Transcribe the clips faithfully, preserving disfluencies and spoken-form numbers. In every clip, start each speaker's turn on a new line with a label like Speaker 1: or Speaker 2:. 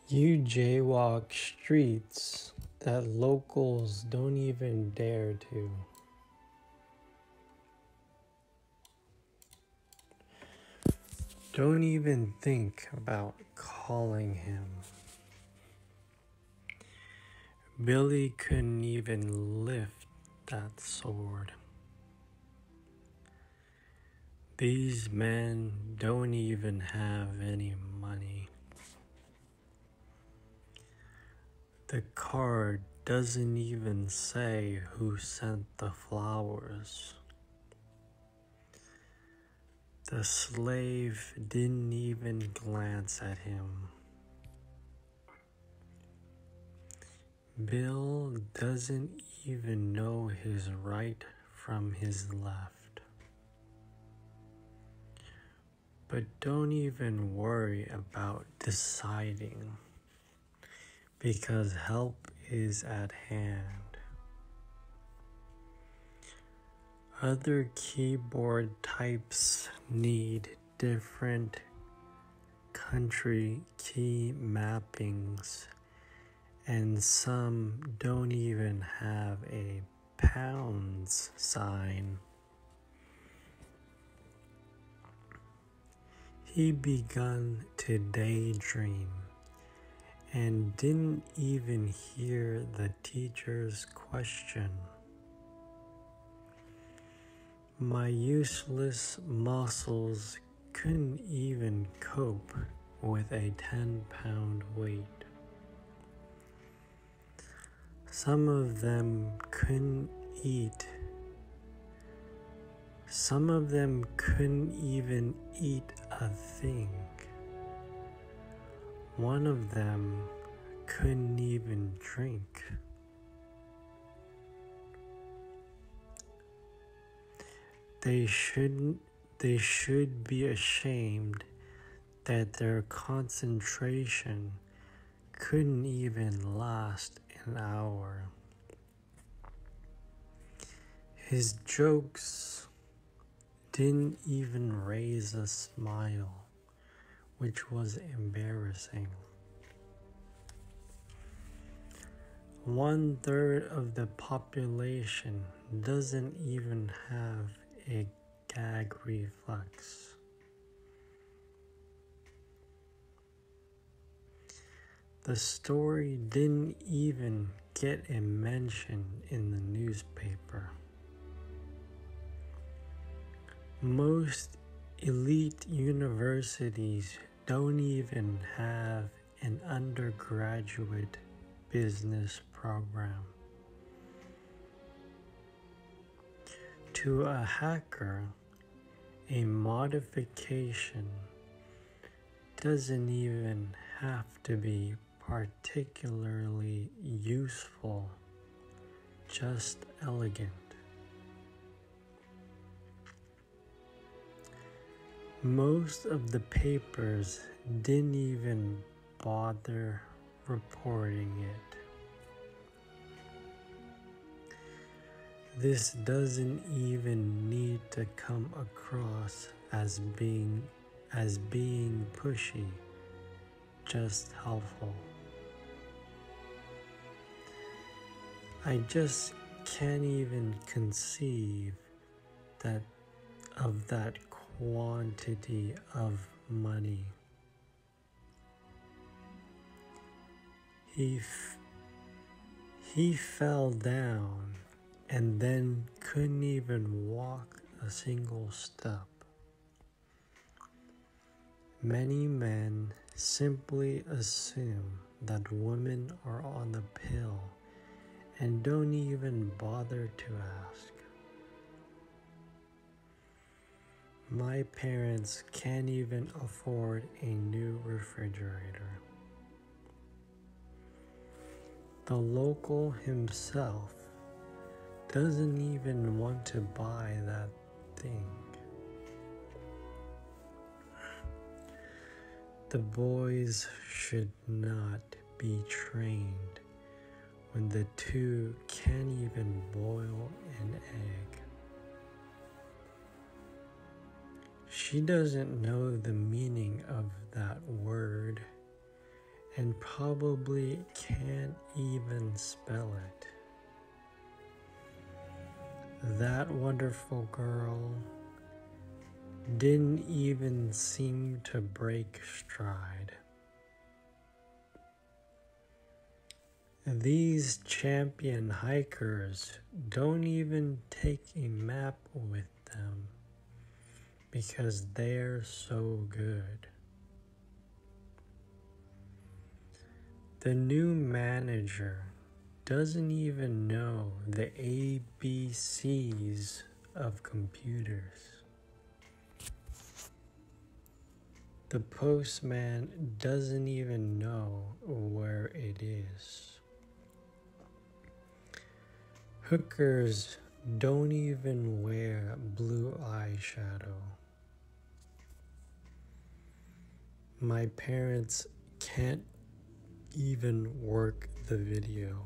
Speaker 1: You jaywalk streets that locals don't even dare to. Don't even think about calling him. Billy couldn't even lift that sword. These men don't even have any money. The card doesn't even say who sent the flowers. The slave didn't even glance at him. Bill doesn't even know his right from his left. But don't even worry about deciding, because help is at hand. Other keyboard types need different country key mappings, and some don't even have a pounds sign. He begun to daydream and didn't even hear the teacher's question. My useless muscles couldn't even cope with a ten pound weight. Some of them couldn't eat. Some of them couldn't even eat a thing. One of them couldn't even drink. They shouldn't, they should be ashamed that their concentration couldn't even last an hour. His jokes didn't even raise a smile, which was embarrassing. One third of the population doesn't even have a gag reflex. The story didn't even get a mention in the newspaper. Most elite universities don't even have an undergraduate business program. To a hacker, a modification doesn't even have to be particularly useful, just elegant. Most of the papers didn't even bother reporting it. This doesn't even need to come across as being as being pushy, just helpful. I just can't even conceive that of that quantity of money. He f- he fell down and then couldn't even walk a single step. Many men simply assume that women are on the pill and don't even bother to ask. My parents can't even afford a new refrigerator. The local himself doesn't even want to buy that thing. The boys should not be trained when the two can't even boil an egg. She doesn't know the meaning of that word and probably can't even spell it. That wonderful girl didn't even seem to break stride. These champion hikers don't even take a map with them because they're so good. The new manager doesn't even know the A B Cs of computers. The postman doesn't even know where it is. Hookers don't even wear blue eyeshadow. My parents can't even work the video.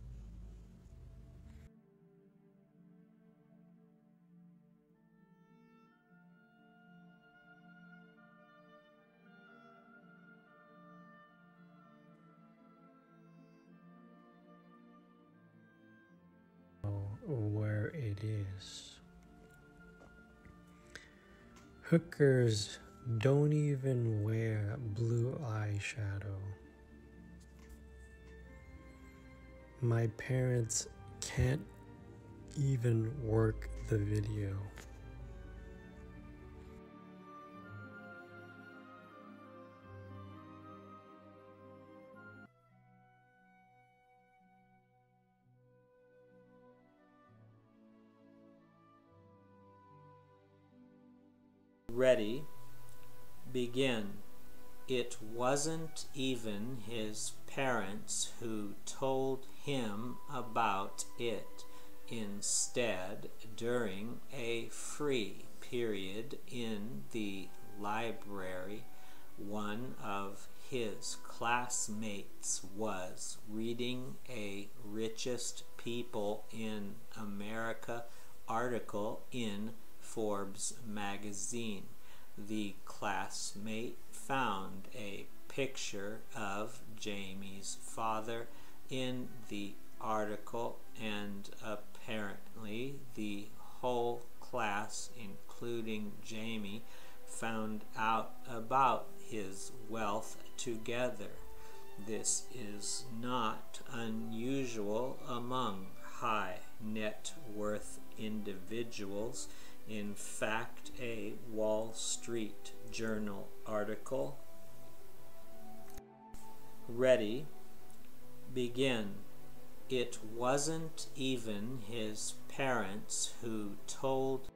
Speaker 1: Where it is. Hookers don't even wear blue eyeshadow. My parents can't even work the video.
Speaker 2: Ready, begin. It wasn't even his parents who told him about it. Instead, during a free period in the library, one of his classmates was reading a Richest People in America article in Forbes magazine. The classmate found a picture of Jamie's father in the article, and apparently the whole class, including Jamie, found out about his wealth together. This is not unusual among high net worth individuals. In fact, a Wall Street Journal article. Ready, begin. It wasn't even his parents who told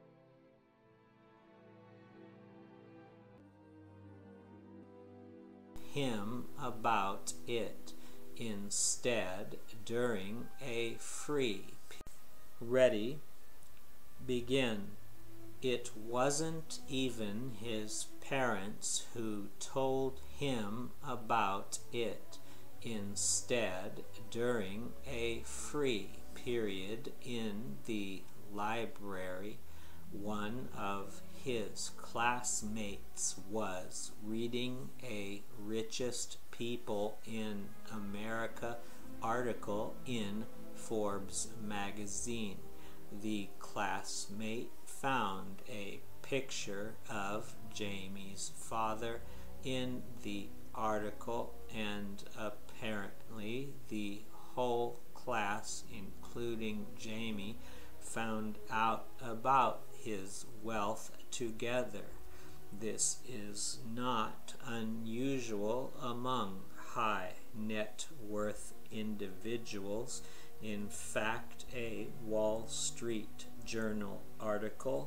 Speaker 2: him about it. Instead, during a free Ready, begin. It wasn't even his parents who told him about it. Instead, during a free period in the library, one of his classmates was reading a Richest People in America article in Forbes magazine. The classmate found a picture of Jamie's father in the article, and apparently the whole class, including Jamie, found out about his wealth together. This is not unusual among high net worth individuals. In fact, a Wall Street Journal article.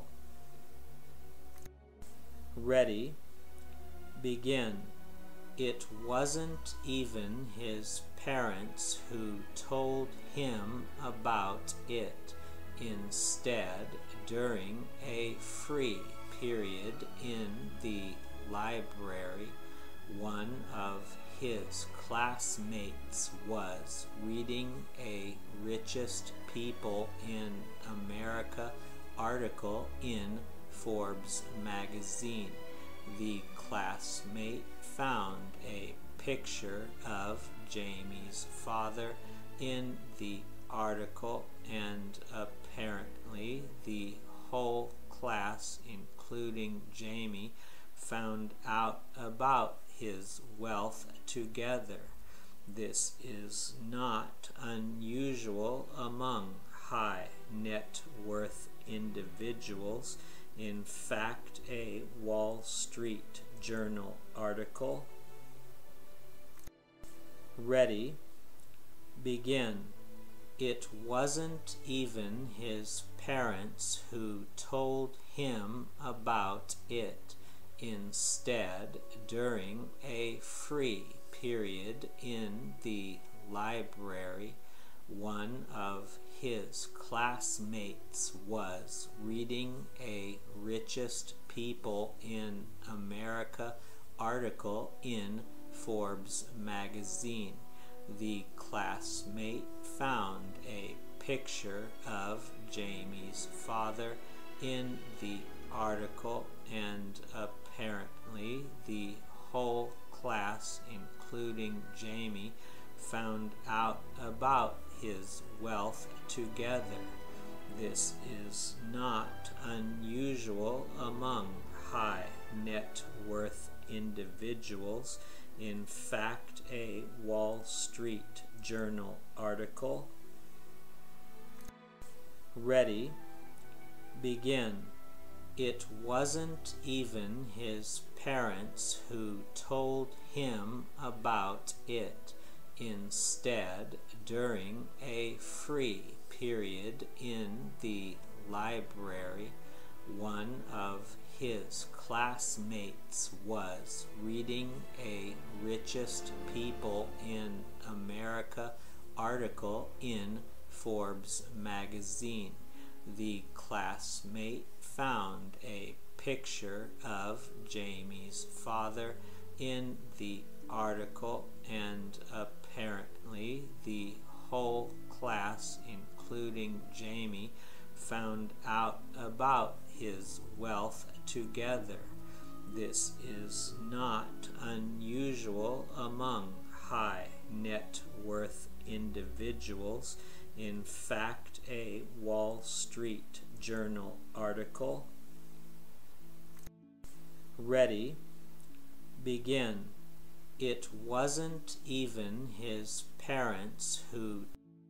Speaker 2: Ready, begin. It wasn't even his parents who told him about it. Instead, during a free period in the library, one of his classmates was reading a Richest People in America article in Forbes magazine. The classmate found a picture of Jamie's father in the article, and apparently the whole class, including Jamie, found out about his wealth together. This is not unusual among high net worth individuals. In fact, a Wall Street Journal article. Ready, begin. It wasn't even his parents who told him about it. Instead, during a free period in the library, one of his classmates was reading a Richest People in America article in Forbes magazine. The classmate found a picture of Jamie's father in the article, and apparently the whole class, including Jamie, found out about his wealth together. This is not unusual among high net worth individuals. In fact, a Wall Street Journal article. Ready, begin. It wasn't even his parents who told him about it. Instead, during a free period in the library, one of his classmates was reading a Richest People in America article in Forbes magazine. The classmate found a picture of Jamie's father in the article, and apparently the whole class, including Jamie, found out about his wealth together. This is not unusual among high net worth individuals. In fact, a Wall Street Journal article. Ready, begin. It wasn't even his parents who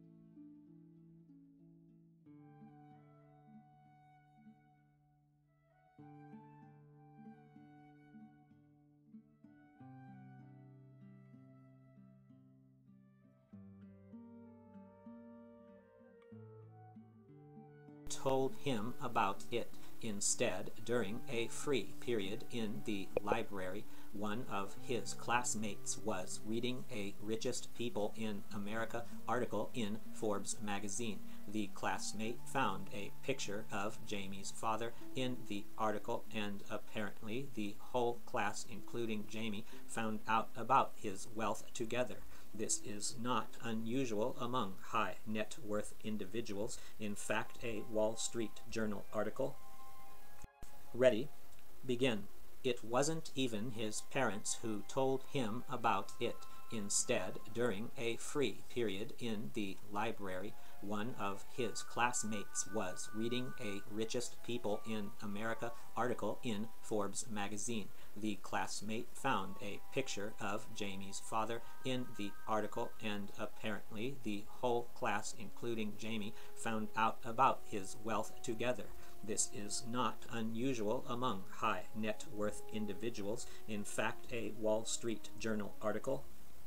Speaker 2: told him about it. Instead, during a free period in the library, one of his classmates was reading a Richest People in America article in Forbes magazine. The classmate found a picture of Jamie's father in the article, and apparently the whole class, including Jamie, found out about his wealth together. This is not unusual among high net worth individuals. In fact, a Wall Street Journal article. Ready, begin. It wasn't even his parents who told him about it. Instead, during a free period in the library, one of his classmates was reading a Richest People in America article in Forbes magazine. The classmate found a picture of Jamie's father in the article, and apparently the whole class, including Jamie, found out about his wealth together. This is not unusual among high net worth individuals. In fact, a Wall Street Journal article.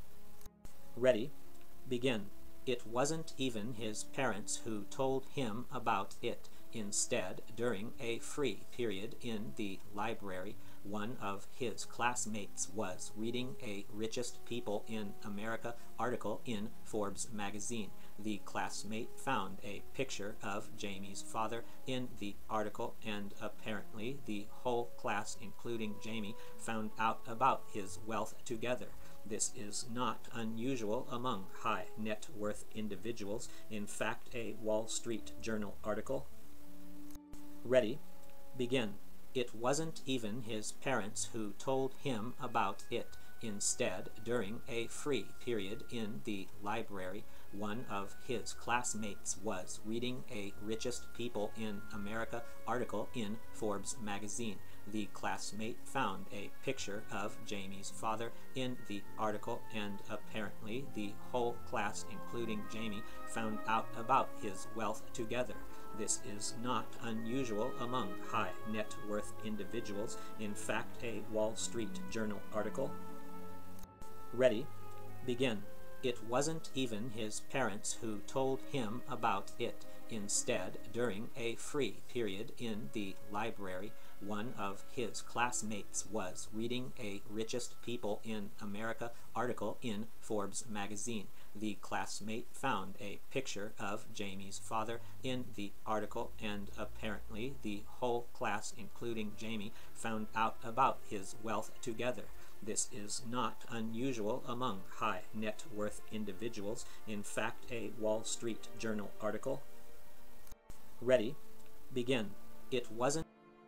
Speaker 2: Ready, begin. It wasn't even his parents who told him about it. Instead, during a free period in the library, one of his classmates was reading a Richest People in America article in Forbes magazine. The classmate found a picture of Jamie's father in the article, and apparently the whole class, including Jamie, found out about his wealth together. This is not unusual among high net worth individuals. In fact, a Wall Street Journal article. Ready, begin. It wasn't even his parents who told him about it. Instead, during a free period in the library, one of his classmates was reading a Richest People in America article in Forbes magazine. The classmate found a picture of Jamie's father in the article, and apparently the whole class, including Jamie, found out about his wealth together. This is not unusual among high net worth individuals. In fact, a Wall Street Journal article. Ready? Begin. It wasn't even his parents who told him about it. Instead, during a free period in the library, one of his classmates was reading a Richest People in America article in Forbes magazine. The classmate found a picture of Jamie's father in the article, and apparently the whole class, including Jamie, found out about his wealth together. This is not unusual among high net worth individuals. In fact, a Wall Street Journal article. Ready? Begin. It wasn't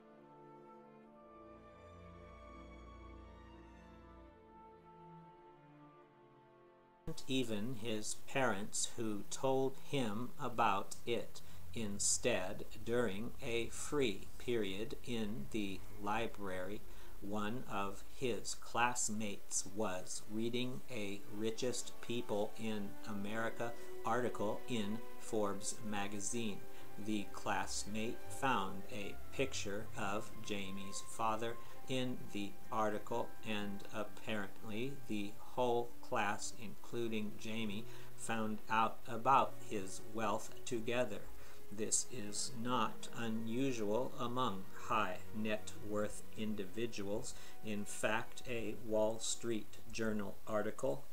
Speaker 2: even his parents who told him about it. Instead, during a free period in the library, one of his classmates was reading a Richest People in America article in Forbes magazine. The classmate found a picture of Jamie's father in the article, and apparently the whole class, including Jamie, found out about his wealth together. This is not unusual among high net worth individuals. In fact, a Wall Street Journal article.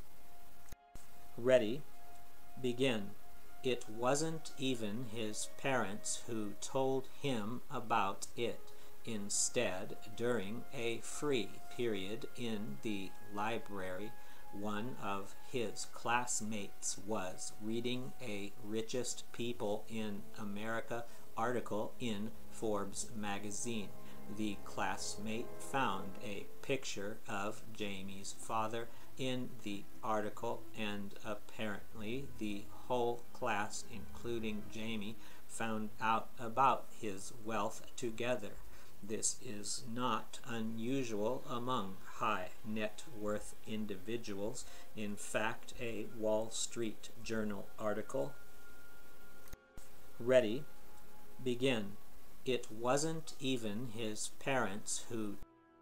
Speaker 2: Ready? Begin. It wasn't even his parents who told him about it. Instead, during a free period in the library, one of his classmates was reading a Richest People in America article in Forbes magazine. The classmate found a picture of Jamie's father in the article, and apparently the whole class, including Jamie, found out about his wealth together. This is not unusual among high net worth individuals. In fact, a Wall Street Journal article. Ready? Begin. It wasn't even his parents who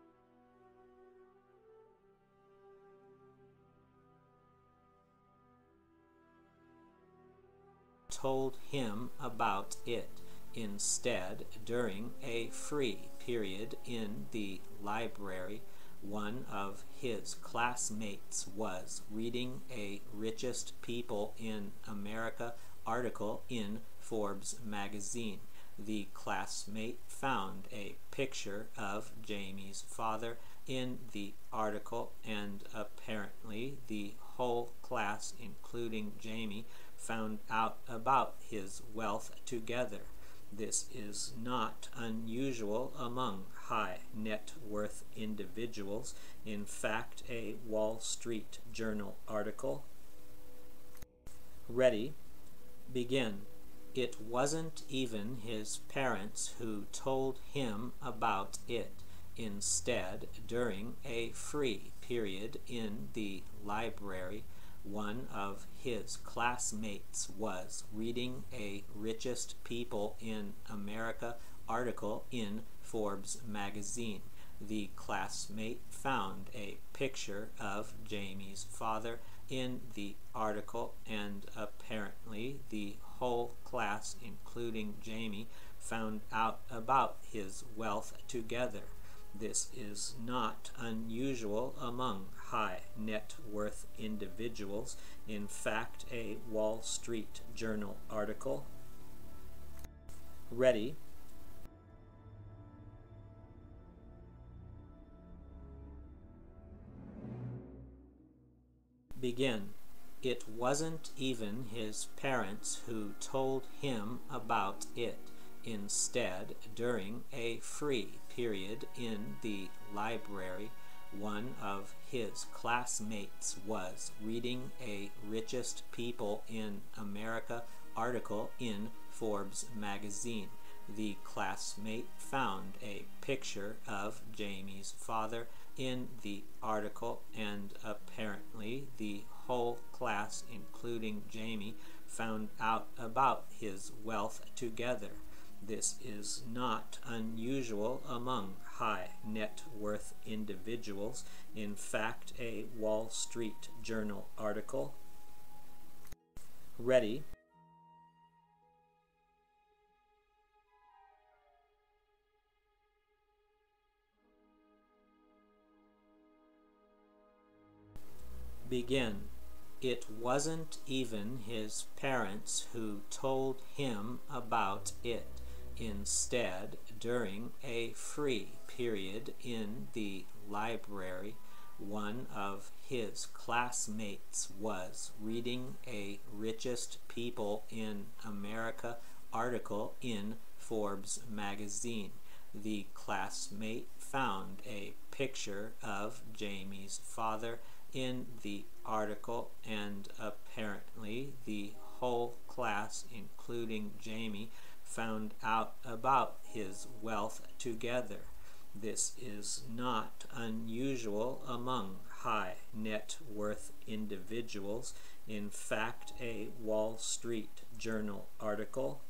Speaker 2: told him about it. Instead, during a free period in the library, one of his classmates was reading a Richest People in America article in Forbes magazine. The classmate found a picture of Jamie's father in the article, and apparently the whole class, including Jamie, found out about his wealth together. This is not unusual among high net worth individuals. In fact, a Wall Street Journal article. Ready? Begin. It wasn't even his parents who told him about it. Instead, during a free period in the library, one of his classmates was reading a Richest People in America article in Forbes magazine. The classmate found a picture of Jamie's father in the article, and apparently the whole class, including Jamie, found out about his wealth together. This is not unusual among high net worth individuals. In fact, a Wall Street Journal article. Ready? Begin. It wasn't even his parents who told him about it. Instead, during a free period in the library, one of his classmates was reading a Richest People in America article in Forbes magazine. The classmate found a picture of Jamie's father in the article, and apparently the whole class, including Jamie, found out about his wealth together. This is not unusual among high net worth individuals. In fact, a Wall Street Journal article. Ready? Begin. It wasn't even his parents who told him about it. Instead, during a free period in the library, one of his classmates was reading a Richest People in America article in Forbes magazine. The classmate found a picture of Jamie's father in the article, and apparently the whole class, including Jamie, found out about his wealth together. This is not unusual among high net worth individuals. In fact, a Wall Street Journal article.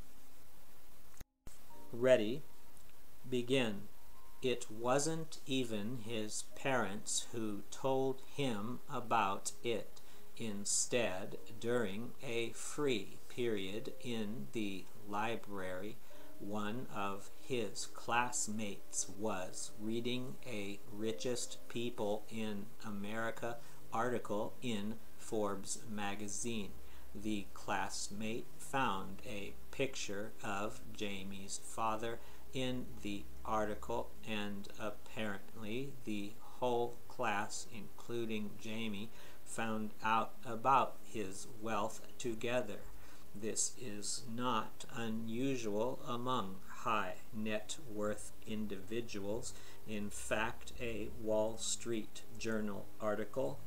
Speaker 2: Ready? Begin. It wasn't even his parents who told him about it. Instead, during a free period in the library, one of his classmates was reading a Richest People in America article in Forbes magazine. The classmate found a picture of Jamie's father in the article, and apparently the whole class, including Jamie, found out about his wealth together. This is not unusual among high net worth individuals. In fact, a Wall Street Journal article.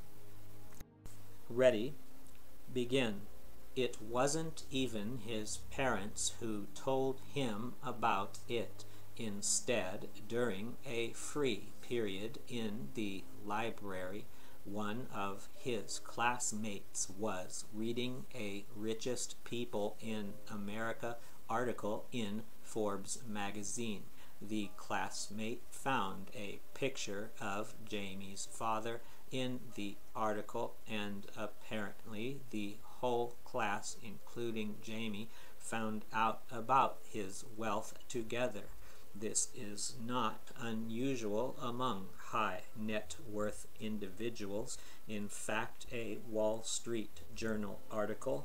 Speaker 2: Ready? Begin. It wasn't even his parents who told him about it. Instead, during a free period in the library, one of his classmates was reading a Richest People in America article in Forbes magazine. The classmate found a picture of Jamie's father in the article, and apparently the whole class, including Jamie, found out about his wealth together. This is not unusual among high net worth individuals. In fact, a Wall Street Journal article.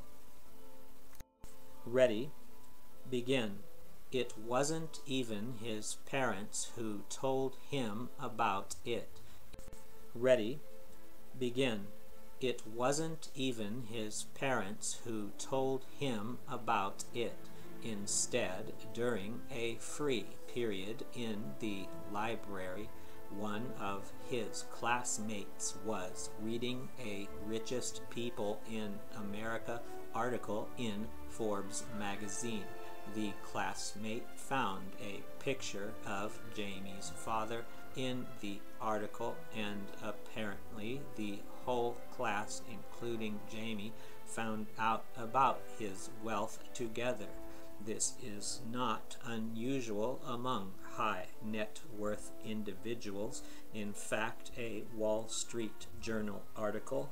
Speaker 2: Ready? Begin. It wasn't even his parents who told him about it. Ready? Begin. It wasn't even his parents who told him about it. Instead, during a free period in the library, one of his classmates was reading a Richest People in America article in Forbes magazine. The classmate found a picture of Jamie's father in the article, and apparently the whole class, including Jamie, found out about his wealth together. This is not unusual among high net worth individuals. In fact, a Wall Street Journal article.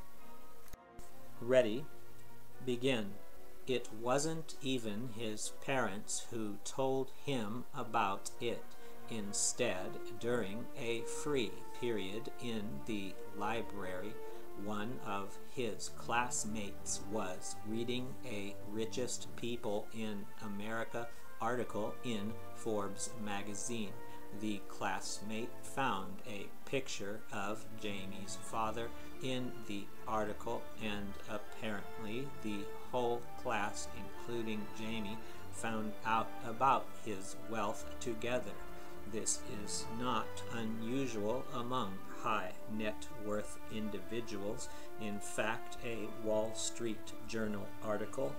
Speaker 2: Ready? Begin. It wasn't even his parents who told him about it. Instead, during a free period in the library, one of his classmates was reading a Richest People in America article in Forbes magazine. The classmate found a picture of Jamie's father in the article, and apparently the whole class, including Jamie, found out about his wealth together. This is not unusual among high net worth individuals. In fact, a Wall Street Journal article.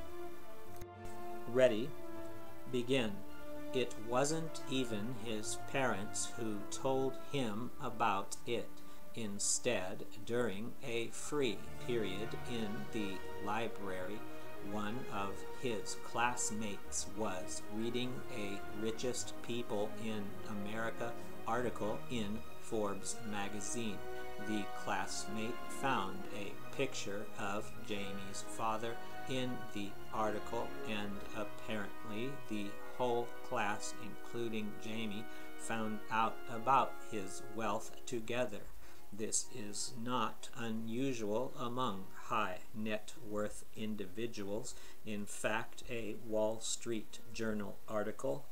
Speaker 2: Ready, begin. It wasn't even his parents who told him about it. Instead, during a free period in the library, one of his classmates was reading a Richest People in America article in Forbes magazine. The classmate found a picture of Jamie's father in the article, and apparently the whole class, including Jamie, found out about his wealth together. This is not unusual among high net worth individuals. In fact, a Wall Street Journal article.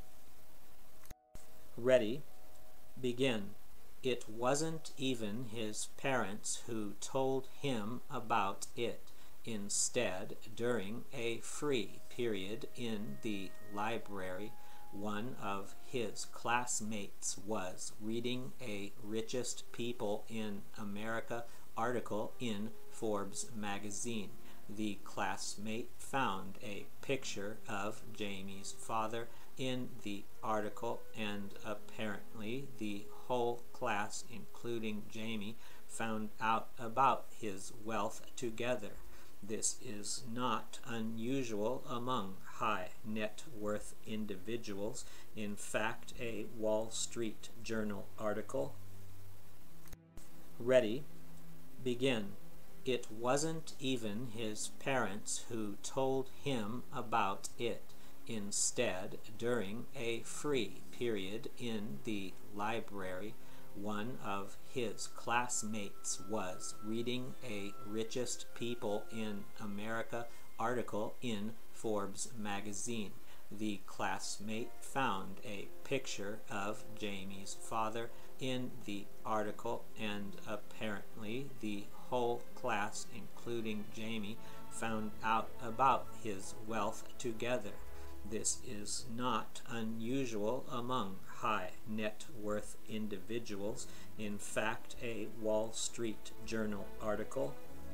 Speaker 2: Ready, begin. It wasn't even his parents who told him about it. Instead, during a free period in the library, one of his classmates was reading a Richest People in America article in Forbes magazine. The classmate found a picture of Jamie's father in the article, and apparently the whole class, including Jamie, found out about his wealth together. This is not unusual among high net worth individuals. In fact, a Wall Street Journal article. Ready, begin. It wasn't even his parents who told him about it. Instead, during a free period in the library, one of his classmates was reading a Richest People in America article in Forbes magazine. The classmate found a picture of Jamie's father in the article, and apparently the whole class, including Jamie, found out about his wealth together. This is not unusual among high net worth individuals. In fact, a Wall Street Journal article.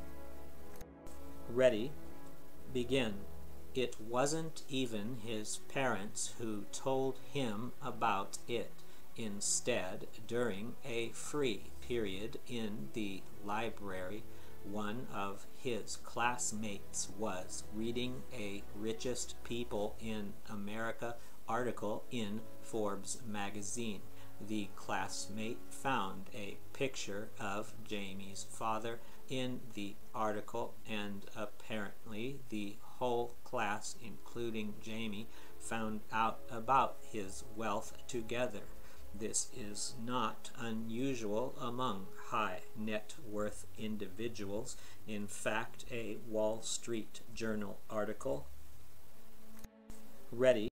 Speaker 2: Ready, begin. It wasn't even his parents who told him about it. Instead, during a free period in the library, one of his classmates was reading a Richest People in America article in Forbes magazine. The classmate found a picture of Jamie's father in the article, and apparently the whole class, including Jamie, found out about his wealth together. This is not unusual among high net worth individuals. In fact, a Wall Street Journal article. Ready.